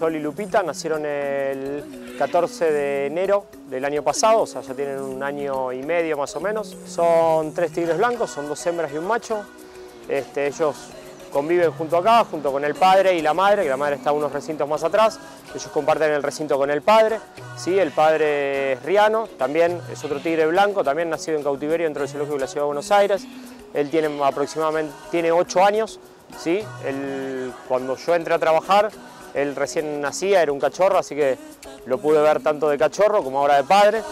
Sol y Lupita nacieron el 14 de enero del año pasado, o sea, ya tienen un año y medio más o menos. Son 3 tigres blancos, son 2 hembras y un macho. Ellos conviven junto acá, junto con el padre y la madre, que la madre está unos recintos más atrás. Ellos comparten el recinto con el padre, ¿sí? El padre es Riano, también es otro tigre blanco, también nacido en cautiverio dentro del zoológico de la Ciudad de Buenos Aires. Él tiene aproximadamente 8 años, ¿sí? Cuando yo entré a trabajar, él recién nacía, era un cachorro, así que lo pude ver tanto de cachorro como ahora de padre.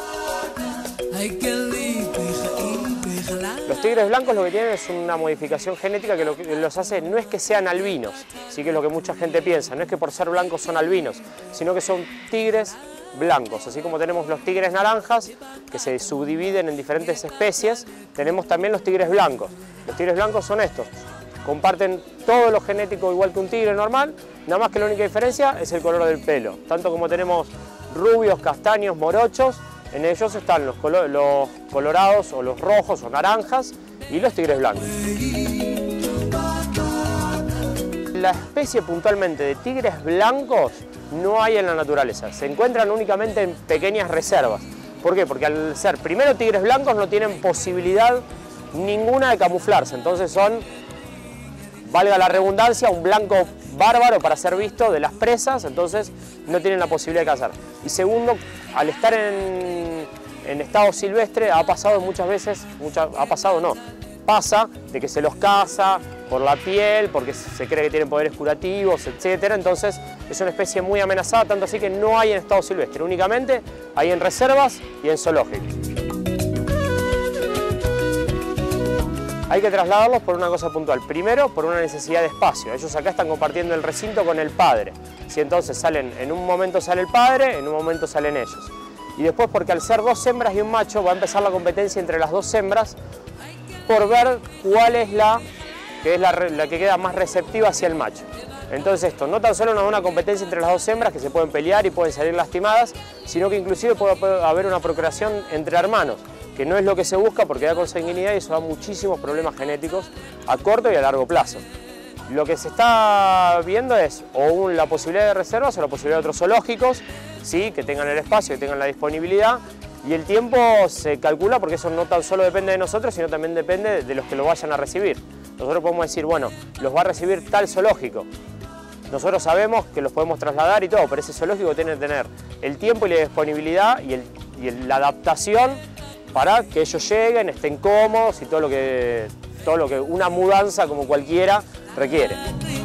Los tigres blancos lo que tienen es una modificación genética que lo que los hace no es que sean albinos, sí, que es lo que mucha gente piensa, no es que por ser blancos son albinos, sino que son tigres blancos. Así como tenemos los tigres naranjas, que se subdividen en diferentes especies, tenemos también los tigres blancos. Los tigres blancos son estos, comparten todo lo genético igual que un tigre normal, nada más que la única diferencia es el color del pelo. Tanto como tenemos rubios, castaños, morochos, en ellos están los colorados o los rojos o naranjas y los tigres blancos. La especie puntualmente de tigres blancos no hay en la naturaleza, se encuentran únicamente en pequeñas reservas. ¿Por qué? Porque al ser primero tigres blancos no tienen posibilidad ninguna de camuflarse, entonces son, valga la redundancia, un blanco bárbaro para ser visto de las presas, entonces no tienen la posibilidad de cazar. Y segundo, al estar en estado silvestre ha pasado muchas veces, pasa de que se los caza por la piel, porque se cree que tienen poderes curativos, etc. Entonces es una especie muy amenazada, tanto así que no hay en estado silvestre, únicamente hay en reservas y en zoológicos. Hay que trasladarlos por una cosa puntual. Primero, por una necesidad de espacio. Ellos acá están compartiendo el recinto con el padre. Si entonces salen, en un momento sale el padre, en un momento salen ellos. Y después porque al ser 2 hembras y un macho va a empezar la competencia entre las 2 hembras por ver cuál es la que queda más receptiva hacia el macho. Entonces esto no tan solo nos da una competencia entre las 2 hembras que se pueden pelear y pueden salir lastimadas, sino que inclusive puede haber una procreación entre hermanos, que no es lo que se busca porque da consanguinidad y eso da muchísimos problemas genéticos a corto y a largo plazo. Lo que se está viendo es o la posibilidad de reservas o la posibilidad de otros zoológicos, ¿sí? Que tengan el espacio, que tengan la disponibilidad, y el tiempo se calcula porque eso no tan solo depende de nosotros, sino también depende de los que lo vayan a recibir. Nosotros podemos decir, bueno, los va a recibir tal zoológico. Nosotros sabemos que los podemos trasladar y todo, pero ese zoológico tiene que tener el tiempo y la disponibilidad y la adaptación para que ellos lleguen, estén cómodos y todo lo que una mudanza como cualquiera requiere.